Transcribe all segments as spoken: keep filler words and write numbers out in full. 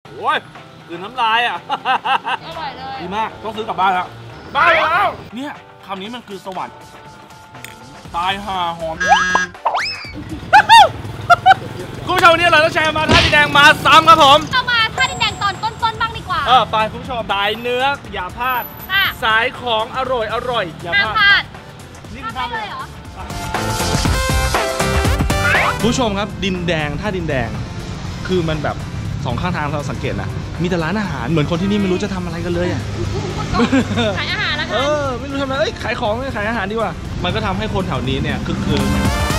โอ้ยกลืนน้ำลายอ่ะอร่อยเลยดีมากต้องซื้อกลับบ้านแล้วบ้านแล้วเนี่ยคำนี้มันคือสวรรค์ตายห่าหอมคุณผู้ชมวันนี้เราต้องแชร์มาท่าดินแดงมาซ้ำครับผมเรามาท่าดินแดงตอนต้นๆบ้างดีกว่าเออไปคุณผู้ชมสายเนื้ออย่าพลาดสายของอร่อยอร่อยอย่าพลาดนี่คือท่าเลยเหรอผู้ชมครับดินแดงท่าดินแดงคือมันแบบสองข้างทางเราสังเกตนะมีแต่ร้านอาหารเหมือนคนที่นี่ไม่รู้จะทำอะไรกันเลยอ่ะขายอาหารแล้วกันเออไม่รู้ทำอะไรเอ้ยขายของไม่ขายอาหารดีกว่ามันก็ทำให้คนแถวนี้เนี่ยคึกคืน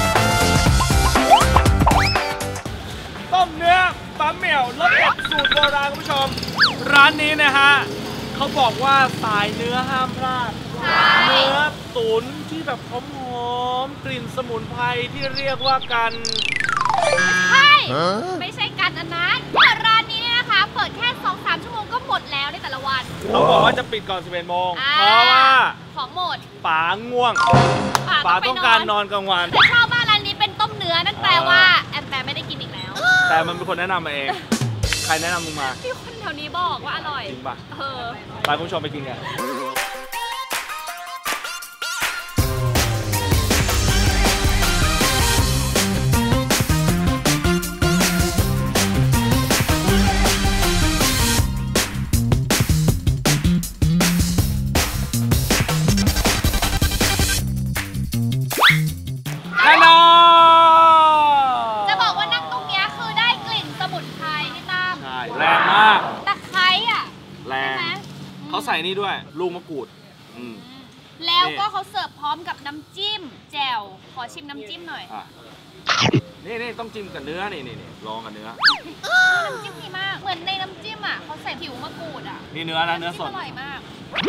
ต้มเนื้อปลาเหมี่ยวรสเด็ดสูตรโบราณคุณผู้ชมร้านนี้นะฮะเขาบอกว่าสายเนื้อห้ามพลาดเนื้อตุ๋นที่แบบหอมๆกลิ่นสมุนไพรที่เรียกว่ากันใช่ไม่ใช่กันอันนั้นร้านนี้เนี่ยนะคะเปิดแค่ สองถึงสาม ชั่วโมงก็หมดแล้วในแต่ละวันเขาบอกว่าจะปิดก่อน สิบเอ็ด โมงเพราะว่าของหมดป๋าง่วงป๋าต้องการนอนกลางวันแต่ชอบมากร้านนี้เป็นต้มเนื้อนั่นแปลว่าแอมแปไม่ได้กินอีกแล้วแต่มันเป็นคนแนะนำมาเองใครแนะนำมึงมาที่คนแถวนี้บอกว่าอร่อยจริงป่ะเออไปคุณผู้ชมไปกินกันจะบอกว่านั่งตรงนี้คือได้กลิ่นสมุนไพรนี่ตามใช่แรงมากตะไคร้อ่ะแรงเขาใส่นี่ด้วยลูกมะกรูดแล้วก็เขาเสิร์ฟพร้อมกับน้ำจิ้มแจ่วขอชิมน้ำจิ้มหน่อยนี่นี่ต้องจิ้มกับเนื้อนี่นี่นี่ลองกับเนื้อน้ำจิ้มดีมากเหมือนในน้ำจิ้มอ่ะเขาใส่ผิวมะกรูดอ่ะนี่เนื้อนะเนื้อสดอร่อยมาก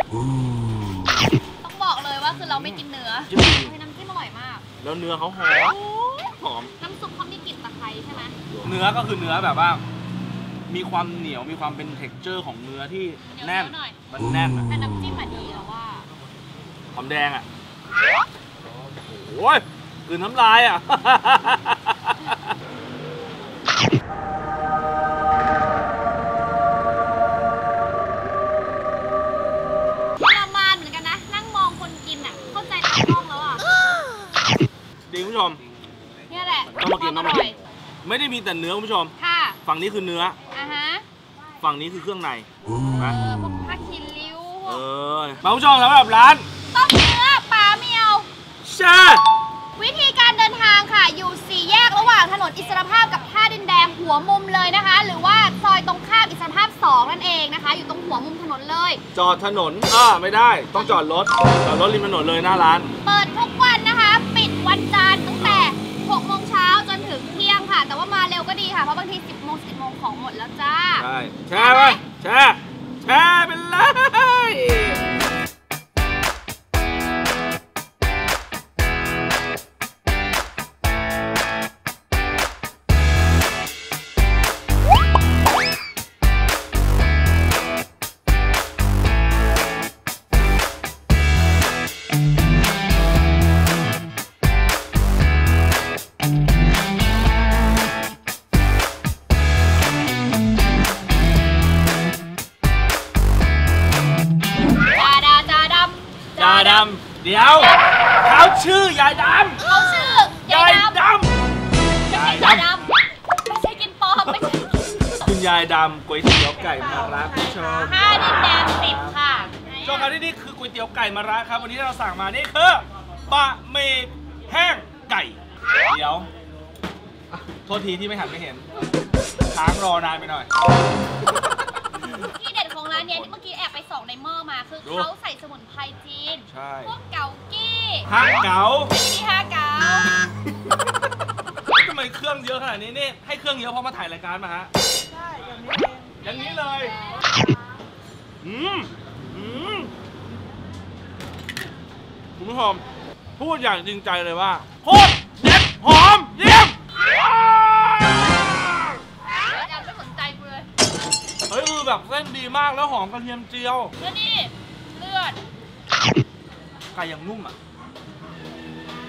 ต้องบอกเลยว่าคือเราไม่กินเนื้อน้ำจิ้มอร่อยมากแล้วเนื้อเขาหอมหอมน้ำซุปเขามีกลิ่นตะไคร้ใช่ไหมเนื้อก็คือเนื้อแบบว่ามีความเหนียวมีความเป็นเท็กเจอร์ของเนื้อที่แน่นมันแน่นแต่น้ำจิ้มอ่ะดีแล้วว่าหอมแดงอ่ะโอ้ยกลืนน้ำลายอ่ะประมาณเหมือนกันนะนั่งมองคนกินอ่ะเข้าใจตากล้องแล้วอ่ะดีคุณผู้ชมนี่แหละต้องมากินต้องมากินไม่ได้มีแต่เนื้อคุณผู้ชมค่ะฝั่งนี้คือเนื้ออ่าฮะฝั่งนี้คือเครื่องในนะพวกผ้าคีริ้วเออมาคุณผู้ชมสำหรับร้านต้มเนื้อปลาเมียวใช่วิธีการเดินทางค่ะอยู่สี่แยกระหว่างถนนอิสรภาพกับท่าดินแดงหัวมุมเลยนะคะหรือว่าซอยตรงข้ามอิสรภาพสองนั่นเองนะคะอยู่ตรงหัวมุมถนนเลยจอดถนนอ่าไม่ได้ต้องจอดรถจอดรถริมถนนเลยหน้าร้านเปิดทุกวันนะคะปิดวันจันทร์ตั้งแต่หกโมงเช้าจนถึงเที่ยงค่ะแต่ว่ามาเร็วก็ดีค่ะเพราะบางทีสิบโมงสิบโมงของหมดแล้วจ้าใช่แชร์ไปแชร์แชร์ไปเลยเดี๋ยวเขาชื่อยายดำเขาชื่อยายดำยายดำไม่ใช่กินปอมไม่ใช่คุณยายดำก๋วยเตี๋ยวไก่มาร้านผู้ชมห้าดินแดงสิบค่ะชมครับที่นี่คือก๋วยเตี๋ยวไก่มาร้านครับวันนี้เราสั่งมานี่คือบะหมี่แห้งไก่เดี๋ยวโทษทีที่ไม่หันไม่เห็นค้างรอนานไปหน่อยที่เด็ดของร้านนี้เมื่อกี้แอบไปส่องในหม้อมาคือเขาใส่สมุนไพรจีนพวกเกากี้ฮะเกาไม่ใช่ฮะเกาทำไมเครื่องเยอะขนาดนี้นี่ให้เครื่องเยอะเพราะมาถ่ายรายการมาฮะใช่อย่างนี้อย่างนี้เลยอืมอืมคุณผู้ชมพูดอย่างจริงใจเลยว่าโคตรเด็ดหอมเยี่ยมยังไม่สนใจกูเลยเฮ้ยคือแบบเส้นดีมากแล้วหอมกระเทียมเจียวแล้วนี่เลือดไก่ยังนุ่มอ่ะ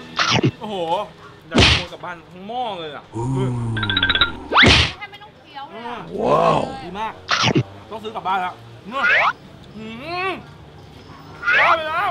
โอ้โหอยากขโมยกลับบ้านทั้งหม้อเลยอ่ะแค่ไม่ต้องเคี้ยวว้าวดีมากต้องซื้อกลับบ้านแล้วเนอะอืมได้ไปแล้ว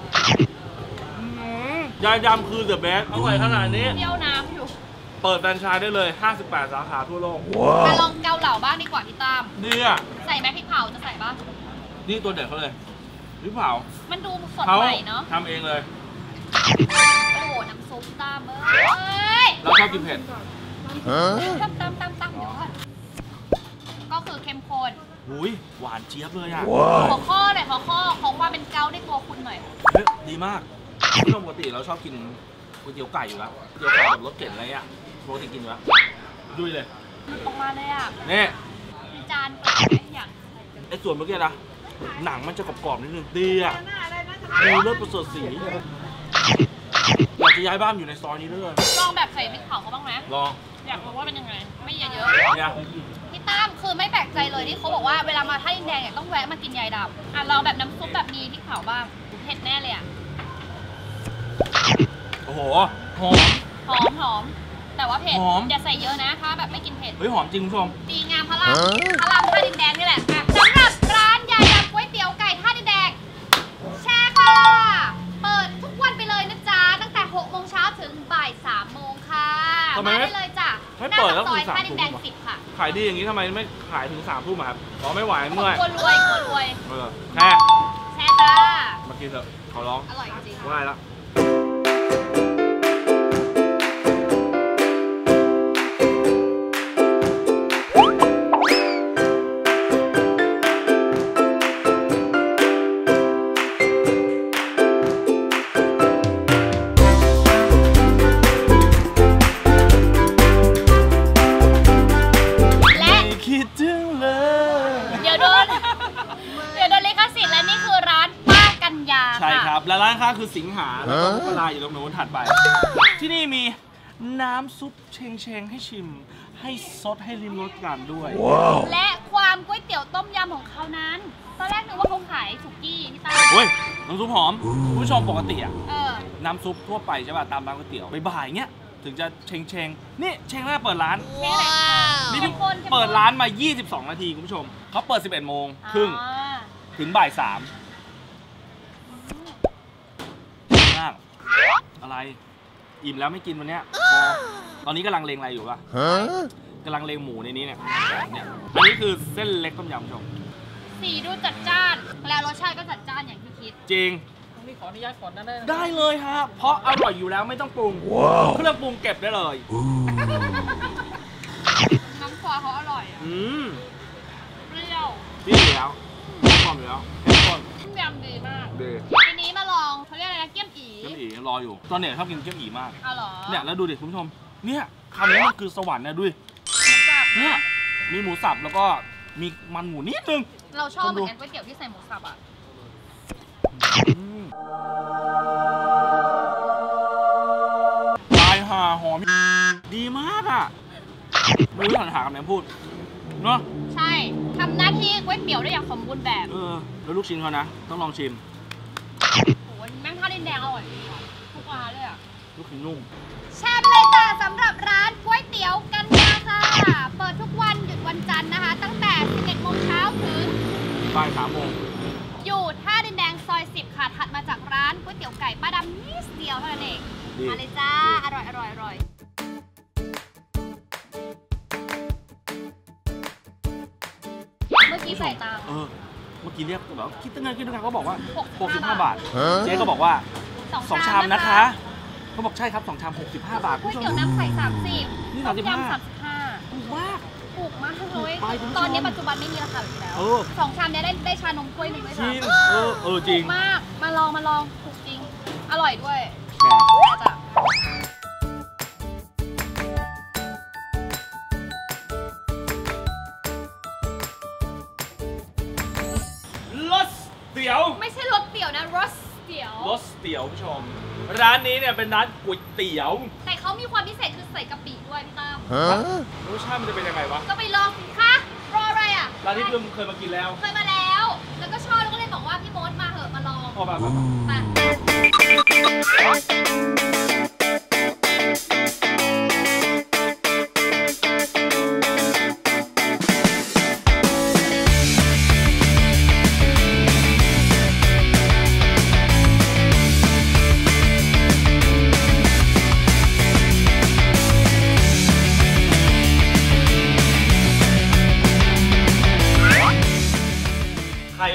ยายดำคือเดอะเบสอร่อยขนาดนี้เที่ยวน้ำอยู่เปิดแฟรนไชส์ได้เลยห้าสิบแปดสาขาทั่วโลกมาลองเกาเหลาบ้างดีกว่าพี่ตั้มนี่อ่ะใส่ไหมพริกเผาจะใส่บ้างนี่ตัวเด็ดเขาเลยพริกเผามันดูสดใหม่เนาะทำเองเลยโอ้โหน้ำซุปตั้มเอ้ยเราชอบกินเผ็ดตั้มตั้มตั้มตั้มเดี๋ยวก่อนก็คือเข้มข้นอุ้ยหวานเจี๊ยบเลยอ่ะขอข้อหน่อยขอข้อของความเป็นเกาในตัวคุณหน่อยเฮ้ยดีมากปกติเราชอบกินก๋วยเตี๋ยวไก่อยู่แล้วก๋วยเตี๋ยวไก่แบบรสเก๋อะไรอ่ะปกติกินอยู่แล้วดุยเลยมันออกมาเลยอ่ะนี่จานเปล่าอย่างไอ้ส่วนเมื่อกี้นะหนังมันจะกรอบๆนิดนึงดีอ่ะดูเลือดประเสริฐสีอยากจะย้ายบ้านอยู่ในซอยนี้ด้วยลองแบบใส่พริกเผาเขาบ้างไหมลองอยากรู้ว่าเป็นยังไงไม่เยอะๆเนี่ยพี่ตั้มคือไม่แปลกใจเลยที่เขาบอกว่าเวลามาท่าดินแดงเนี่ยต้องแวะมากินยายดำอ่ะลองแบบน้ำซุปแบบมีพริกเผาบ้างเผ็ดแน่เลยอ่ะโอ้โหหอมหอมหอมแต่ว่าเผ็ดอย่าใส่เยอะนะถ้าแบบไม่กินเผ็ดเฮ้ยหอมจริงคุณผู้ชมดีงามพระรามพระรามท่าดินแดงนี่แหละสำหรับร้านยายดำก๋วยเตี๋ยวไก่ท่าดินแดงแชร์ค่ะเปิดทุกวันไปเลยนะจ๊ะตั้งแต่หกโมงเช้าถึงบ่ายสามโมงค่ะมาได้เลยจ้ะไม่เปิดแล้วถึงสามทุ่มค่ะขายดีอย่างนี้ทำไมไม่ขายถึงสามทุ่มครับอ๋อไม่ไหวเมื่อยคนรวยคนรวยเออแช่แช่จ้ามากินเถอะขอร้องอร่อยจริงว่าแล้วและร้านค้าคือสิงหาแล้วก็ปลาอยู่ตรงโน้นถัดไปที่นี่มีน้ำซุปเชงเชงให้ชิมให้ซดให้ริมรสกันด้วย wow. และความก๋วยเตี๋ยวต้มยำของเขานั้นตอนแรกนึกว่าเขาขายสุกี้พี่ตาเฮ้ยน้ำซุปหอมผู้ชมปกติอ่ะน้ำซุปทั่วไปใช่ป่ะตามร้านก๋วยเตี๋ยวบ่ายๆเงี้ยถึงจะเชงเชงนี่เชงแรกเปิดร้านนี่เปิดร้านมายี่สิบสองนาทีคุณผู้ชมเขาเปิดสิบเอ็ดโมงครึ่งถึงบ่ายสามมากอะไรอิ่มแล้วไม่กินวันเนี้ยตอนนี้กำลังเลงอะไรอยู่ป่ะกำลังเลงหมูในนี้เนี่ยเนี่ยอันนี้คือเส้นเล็กต้มยำชมสีดูจัดจ้านแล้วรสชาติก็จัดจ้านอย่างที่คิดจริงนี่ขออนุญาตก่อนนะได้ได้เลยฮะเพราะอร่อยอยู่แล้วไม่ต้องปรุงเครื่องปรุงเก็บได้เลยน้ำซอสเขาอร่อยอ่ะอืมเปรี้ยวเปรี้ยวแล้วหอมแล้วต้มยำดีมากดีทีนี้มาลองเขาเรียกอะไรนะเกี๊ยมอีเกี๊ยมอีรออยู่ตอนเนี้ยชอบกินเกี๊ยมอีมากอ๋อเหรอเนี่ยแล้วดูดิคุณผู้ชมเนี่ยคำนี้มันคือสวรรค์นะด้วยเนี่ยมีหมูสับแล้วก็มีมันหมูนิดนึงเราชอบเหมือนกันก๋วยเตี๋ยวที่ใส่หมูสับอ่ะตายห่าหอมดีมากอ่ะไม่รู้หันหาคำไหนพูดเนาะใช่ทำหน้าที่ก๋วยเตี๋ยวได้อย่างสมบูรณ์แบบเออแล้วลูกชิ้นเขานะต้องลองชิมโอ้ยแม่งท่าดินแดงอร่อยดีทุกร้านเลยอ่ะลูกชิ้นนุ่มแชร์ไปเลยจ้าสำหรับร้านก๋วยเตี๋ยวกันยาค่ะเปิดทุกวันหยุดวันจันทร์นะคะตั้งแต่สิบเอ็ดโมงเช้าถึงบ่ายสามโมงอยู่ท่าดินแดงซอยสิบค่ะถัดมาจากร้านก๋วยเตี๋ยวไก่ป้าดำนิดเดียวเท่านั้นเองมาเลยจ้าอร่อยอร่อยอร่อยเมื่อกี้ใส่ตามเออเมื่อกี้เรียกแบบคิดตั้งเงินคิดตั้งเงินเขาบอกว่าหกสิบห้าบาทเจ๊ก็บอกว่าสองชามนะคะเขาบอกใช่ครับสองชามหกสิบห้าบาทก๋วยเตี๋ยวน้ำใสสามสิบนี่สามสิบห้าถูกมากถูกมากเลยตอนนี้ปัจจุบันไม่มีราคาแบบนี้แล้วสองชามนี้ได้ได้ชานมกล้วยหนึ่งด้วยจริงเออเออจริงมากมาลองมาลองถูกจริงอร่อยด้วยจ้ะรสเตี๋ยวไม่ใช่รสเตี๋ยวนะรสเตี๋ยวรสเตี๋ยวผู้ชมร้านนี้เนี่ยเป็นร้านก๋วยเตี๋ยวแต่เขามีความพิเศษคือใส่กะปิด้วยพี่ตั้มรสชาติมันจะเป็นยังไงวะก็ไปลองสิคะรออะไรอ่ะร้านที่คือเคยมากินแล้วเคยมาแล้วแล้วก็ชอบแล้วก็เลยบอกว่าพี่โมดมาเหอะมาลองอ๋อแบบ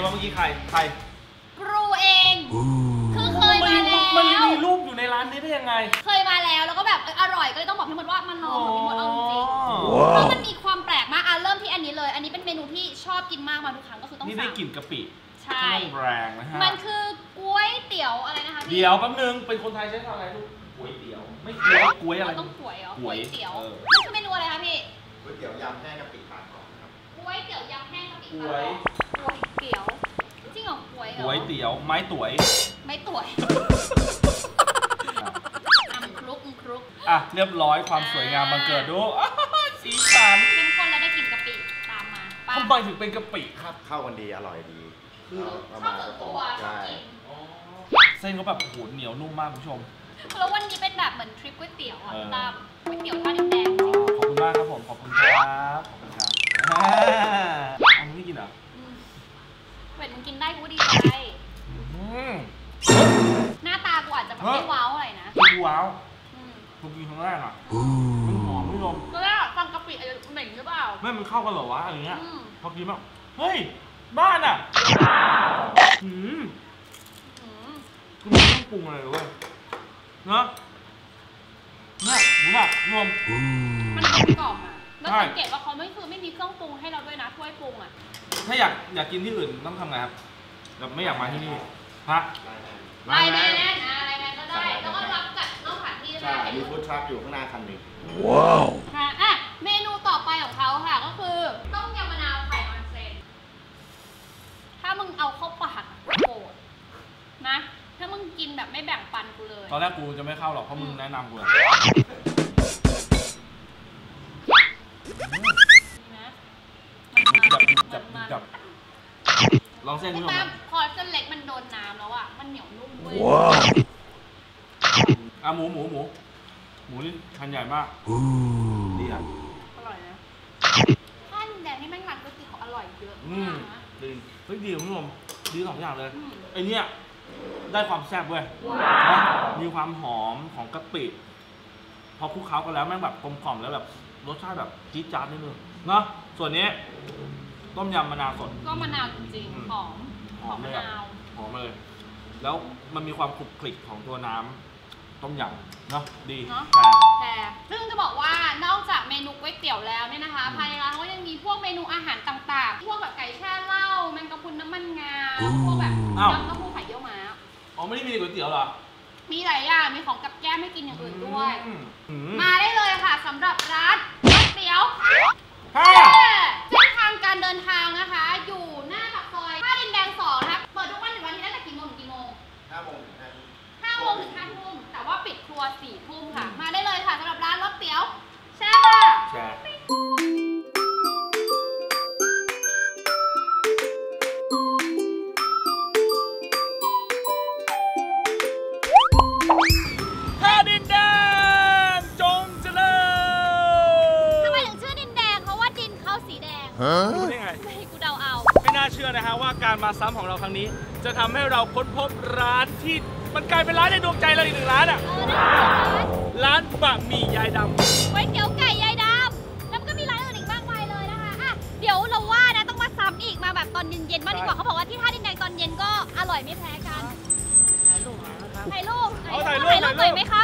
มาเมื่อกี้ใครใครครูเองคือเคยมาแล้วมันมีรูปอยู่ในร้านนี้ได้ยังไงเคยมาแล้วแล้วก็แบบอร่อยก็เลยต้องบอกพี่มดว่ามันลองของพี่มดเอาจริงๆเพราะมันมีความแปลกมากอ่ะเริ่มที่อันนี้เลยอันนี้เป็นเมนูที่ชอบกินมากมาทุกครั้งก็คือต้องสั่งนี่ได้กลิ่นกะปิใช่แรงนะฮะมันคือก๋วยเตี๋ยวอะไรนะคะพี่เดี๋ยวแป๊บนึงเป็นคนไทยใช้คำอะไรลูกก๋วยเตี๋ยวไม่ก๋วยก๋วยอะไรต้องก๋วยเหรอก๋ก๋ววย ยเตี๋ยวเออมันคือเมนูอะไรคะพี่ก๋วยเตี๋ยวยำแห้งกะปิปากกรอบครับก๋วยเตี๋ยวยำแห้งกะปิปลาก๋วยก๋วยเตี๋ยวจริงเหรอก๋วยเหรอก๋วยเตี๋ยวไม้ตุ๋ยไม้ตุ๋ยอัมครุกอัมครุกอ่ะเรียบร้อยความสวยงามบังเกิดดูสีสันเข้มข้นแล้วได้กลิ่นกะปิตามมาทำไมถึงเป็นกะปิครับเข้ากันดีอร่อยดีคือชอบส่วนตัวชอบกินเส้นก็แบบโหเหนียวนุ่มมากคุณผู้ชมแล้ววันนี้เป็นแบบเหมือนทริปก๋วยเตี๋ยวอ่ะตามก๋วยเตี๋ยวท่าดินแดงขอบคุณมากครับผมขอบคุณครับขอบคุณครับอันนี้กินเหรอเวทมึงกินได้กูดีใจหน้าตากูอาจจะแบบไม่ว้าวอะไรนะกูว้าวกูกินครั้งแรกอ่ะมันหอมไม่ลมก็แล้วฟังกะปิอะไรเหม็นหรือเปล่าไม่มันเข้ากันเหรอวะอะไรเงี้ยพอกินแบบเฮ้ยบ้านอ่ะหืมกูไม่ต้องปรุงอะไรเลยเนาะเนี่ยหมูหลักรวมมันกลมกล่อมอ่ะแล้วสังเกตว่าเขาไม่คือไม่มีเครื่องปรุงให้เราด้วยนะถ้วยปรุงอ่ะถ้าอยากอยากกินที่อื่นต้องทำไงครับแบบไม่อยากมาที่นี่ฮะไลน์แมนไลน์แมนก็ได้แล้วก็รับจัดนอกสถานที่ได้ใช่มีฟู้ดทรัคอยู่ข้างหน้าคันหนึ่งว้าวค่ะอ่ะเมนูต่อไปของเขาค่ะก็คือต้มยำมะนาวไข่ออนเซนถ้ามึงเอาเข้าปากโกรธนะถ้ามึงกินแบบไม่แบ่งปันกูเลยตอนแรกกูจะไม่เข้าหรอกเพราะมึงแนะนำกูจับจับลองเส้นดูนะพอเส้นเล็กมันโดนน้ำแล้วอ่ะมันเหนียวนุ่มเว้ยว้าวอ่ะหมูหมูหมูหมูนี่ชั้นใหญ่มากดีอ่ะอร่อยนะข้าวแดงนี่แม่งร้านก๋วยเตี๋ยวอร่อยเยอะมากนะดีเฮ้ยดีคุณผู้ชมดีสองอย่างเลยไอเนี้ยได้ความแซ่บเว้ยมีความหอมของกะปิพอคลุกเคล้ากันแล้วแม่งแบบกลมกล่อมแล้วแบบรสชาติแบบจี๊ดจ๊าดนิดนึงเนาะส่วนนี้ต้มยำมะนาวสดก็มะนาวจริงๆหอมหอมมะนาวหอมเลยแล้วมันมีความคลุกคลิกของตัวน้ำต้มยำเนาะดีแต่ซึ่งจะบอกว่านอกจากเมนูก๋วยเตี๋ยวแล้วเนี่ยนะคะภายในร้านเขายังมีพวกเมนูอาหารต่างๆพวกแบบไก่แช่เหล้าแมงกะพรุนน้ำมันงาพวกแบบยำเต้าหู้ไข่เยี่ยวม้าอ๋อไม่ได้มีก๋วยเตี๋ยวหรอมีหลายอย่างมีของกับแก้มให้กินอย่างอื่นด้วยมาได้เลยค่ะสำหรับร้านก๋วยเตี๋ยวเส้นทางการเดินทางนะคะอยู่หน้าปากซอยท่าดินแดงสองนะคะเปิดทุกวันถึงวันนี้ตั้งแต่กี่โมงถึงกี่โมงห้าโมงถึงห้าโมงถึงห้าทุ่มแต่ว่าปิดครัวสี่ทุ่มค่ะมาได้เลยค่ะสำหรับร้านรสเตี๋ยวแช่ค่ะแช่ท่าดินแดงจงเจริญทำไมถึงชื่อดินแดงเพราะว่าดินเขาสีแดงรู้ได้ไงไม่กูเดาเอาไม่น่าเชื่อนะฮะว่าการมาซ้ำของเราครั้งนี้จะทำให้เราค้นพบร้านที่มันกลายเป็นร้านในดวงใจเราอีกหนึ่งร้านอ่ะร้านบะหมี่ยายดำก๋วยเตี๋ยวไก่ยายดำแล้วก็มีร้านอื่นอีกมากมายเลยนะคะอ่ะเดี๋ยวเราว่านะต้องมาซ้ำอีกมาแบบตอนเย็นๆมากดีกว่าเขาบอกว่าที่ท่าดินแดงตอนเย็นก็อร่อยไม่แพ้กันถ่ายรูปถ่ายรูปถ่ายรูปหน่อยไหมครับ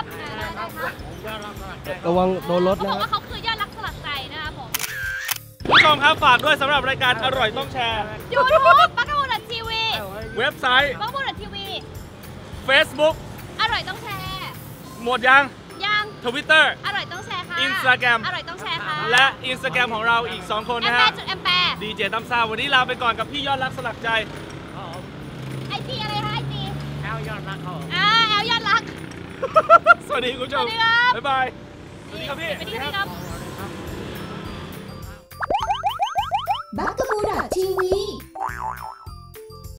ระวังโดนรถนะเขาบอกว่าเขาคือยอดรักสลักใจนะคะผมผู้ชมครับฝากด้วยสำหรับรายการอร่อยต้องแชร์ยูทูบปักกะบุนทีวีเว็บไซต์ปักกะบุนทีวี Facebook อร่อยต้องแชร์หมดยังยัง Twitter อร่อยต้องแชร์ค่ะ Instagram อร่อยต้องแชร์ค่ะและ Instagram ของเราอีกสองคนนะฮะจุดแอมแปร์ดีเจตั้มซ่าวันนี้ลาไปก่อนกับพี่ยอดรักสลักใจไอจีอะไรคะไอจีแอลยอดรักเขาอ่าแอลยอดรักสวัสดีคุณผู้ชมบ๊ายบายสวัสดีครับพี่สวัสดีครับบักกะบูดทีวี